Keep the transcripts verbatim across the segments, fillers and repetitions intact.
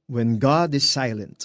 When God is silent.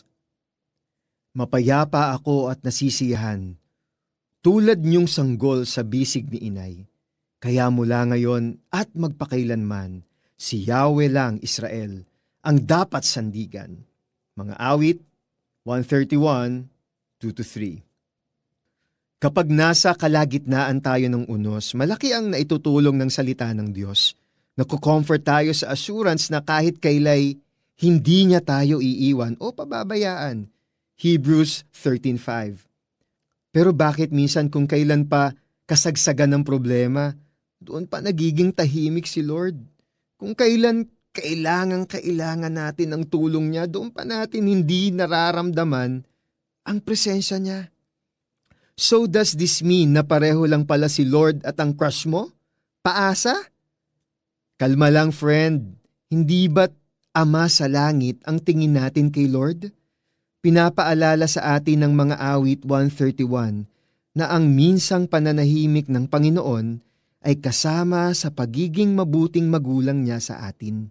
Mapayapa ako at nasisiyahan, tulad niyong sanggol sa bisig ni inay. Kaya mula ngayon at magpakailanman, si Yahweh lang Israel ang dapat sandigan. Mga awit, one thirty-one, two to three. Kapag nasa kalagitnaan tayo ng unos, malaki ang naitutulong ng salita ng Diyos. Nakukomfort tayo sa assurance na kahit kailay, hindi niya tayo iiwan o pababayaan. Hebrews thirteen five. Pero bakit minsan kung kailan pa kasagsagan ng problema, doon pa nagiging tahimik si Lord? Kung kailan kailangan-kailangan natin ng tulong niya, doon pa natin hindi nararamdaman ang presensya niya. So does this mean na pareho lang pala si Lord at ang crush mo? Paasa? Kalma lang friend, hindi ba't Ama sa langit ang tingin natin kay Lord? Pinapaalala sa atin ng mga awit one thirty-one na ang minsang pananahimik ng Panginoon ay kasama sa pagiging mabuting magulang niya sa atin.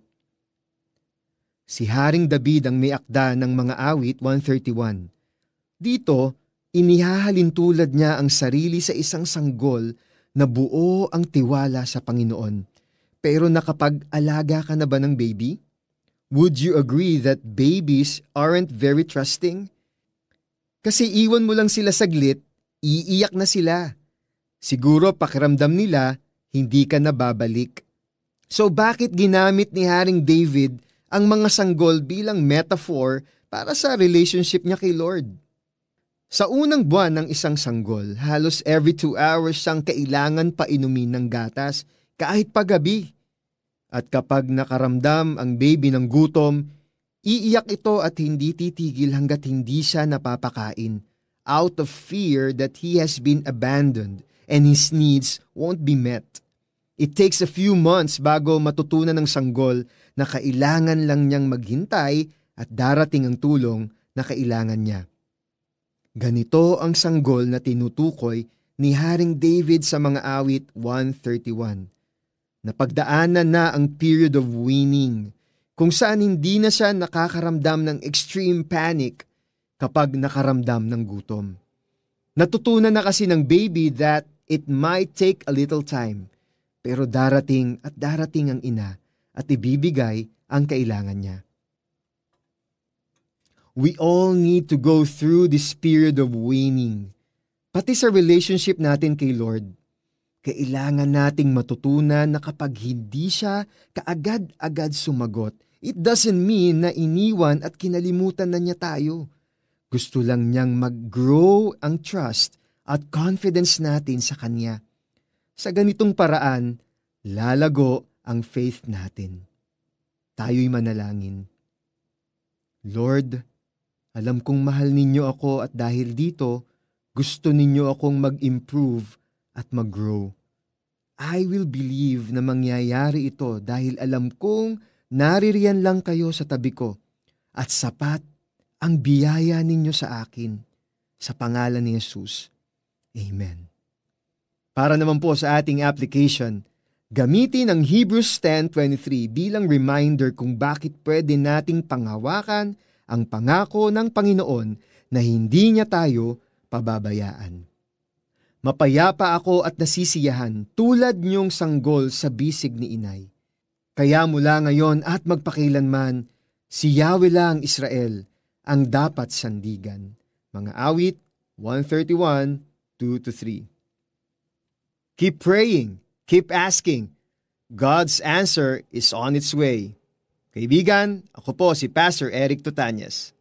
Si Haring David ang may akda ng mga awit one thirty-one. Dito, inihahalin tulad niya ang sarili sa isang sanggol na buo ang tiwala sa Panginoon. Pero nakapag-alaga ka na ba ng baby? Would you agree that babies aren't very trusting? Kasi iwan mo lang sila saglit, iiyak na sila. Siguro pakiramdam nila, hindi ka na babalik. So bakit ginamit ni Haring David ang mga sanggol bilang metaphor para sa relationship niya kay Lord? Sa unang buwan ng isang sanggol, halos every two hours siyang kailangan painumin ng gatas kahit paggabi. At kapag nakaramdam ang baby ng gutom, iiyak ito at hindi titigil hanggat hindi siya napapakain, out of fear that he has been abandoned and his needs won't be met. It takes a few months bago matutunan ng sanggol na kailangan lang niyang maghintay at darating ang tulong na kailangan niya. Ganito ang sanggol na tinutukoy ni Haring David sa mga awit one thirty-one. Napagdaanan na ang period of weaning, kung saan hindi na siya nakakaramdam ng extreme panic kapag nakaramdam ng gutom. Natutunan na kasi ng baby that it might take a little time, pero darating at darating ang ina at ibibigay ang kailangan niya. We all need to go through this period of weaning. Pati sa relationship natin kay Lord, kailangan nating matutunan na kapag hindi siya kaagad-agad sumagot, it doesn't mean na iniwan at kinalimutan na niya tayo. Gusto lang niyang mag-grow ang trust at confidence natin sa Kanya. Sa ganitong paraan, lalago ang faith natin. Tayo'y manalangin. Lord, alam kong mahal ninyo ako at dahil dito, gusto ninyo akong mag-improve at mag-grow. I will believe na mangyayari ito dahil alam kong naririyan lang kayo sa tabi ko at sapat ang biyaya ninyo sa akin. Sa pangalan ni Jesus. Amen. Para naman po sa ating application, gamitin ang Hebrews ten twenty-three bilang reminder kung bakit pwede nating panghawakan ang pangako ng Panginoon na hindi niya tayo pababayaan. Mapayapa ako at nasisiyahan tulad niyong sanggol sa bisig ni inay. Kaya mula ngayon at magpakailanman, si Yahweh lang Israel ang dapat sandigan. Mga awit one thirty-one, two to three. Keep praying, keep asking. God's answer is on its way. Kaibigan, ako po si Pastor Eric Tutanyas.